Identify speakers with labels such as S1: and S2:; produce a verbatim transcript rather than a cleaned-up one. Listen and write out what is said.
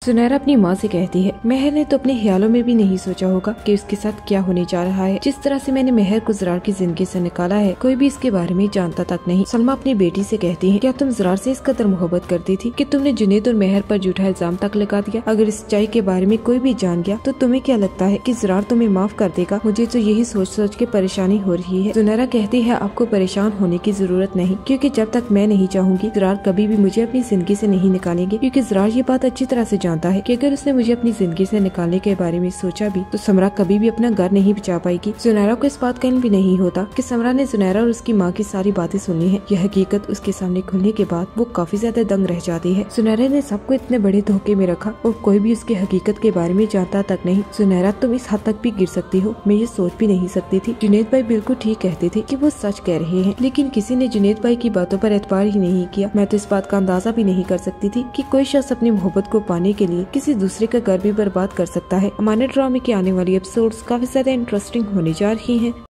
S1: सुनैरा अपनी माँ से कहती है, मेहर ने तो अपने ख्यालों में भी नहीं सोचा होगा कि उसके साथ क्या होने जा रहा है। जिस तरह से मैंने मेहर को ज़रार की जिंदगी से निकाला है, कोई भी इसके बारे में जानता तक नहीं। सलमा अपनी बेटी से कहती है, क्या तुम ज़रार से इस कदर मोहब्बत करती थी कि तुमने जुनैद और मेहर पर झूठा इल्जाम तक लगा दिया? अगर इस सच्चाई के बारे में कोई भी जान गया तो तुम्हें क्या लगता है कि ज़रार तुम्हें माफ कर देगा? मुझे तो यही सोच सोच के परेशानी हो रही है। सुनैरा कहती है, आपको परेशान होने की जरूरत नहीं, क्योंकि जब तक मैं नहीं चाहूंगी ज़रार कभी भी मुझे अपनी जिंदगी से नहीं निकालेंगे। क्योंकि ज़रार ये बात अच्छी तरह से जानता है कि अगर उसने मुझे अपनी जिंदगी से निकालने के बारे में सोचा भी तो समरा कभी भी अपना घर नहीं बचा पाएगी। सुनैरा को इस बात का इल्म भी नहीं होता कि समरा ने सुनैरा और उसकी माँ की सारी बातें सुननी है। यह हकीकत उसके सामने खुलने के बाद वो काफी ज्यादा दंग रह जाती है। सुनैरा ने सबको इतने बड़े धोखे में रखा और कोई भी उसकी हकीकत के बारे में जानता तक नहीं। सुनैरा, तुम इस हद तक भी गिर सकती हो, मैं ये सोच भी नहीं सकती थी। जुनैद भाई बिल्कुल ठीक कहते थे कि वो सच कह रहे हैं, लेकिन किसी ने जुनैद भाई की बातों पर एतबार ही नहीं किया। मैं तो इस बात का अंदाजा भी नहीं कर सकती थी कि कोई शख्स अपनी मोहब्बत को पाने के लिए किसी दूसरे का घर भी बर्बाद कर सकता है। हमारे ड्रामे के आने वाली एपिसोड्स काफी ज्यादा इंटरेस्टिंग होने जा रही हैं।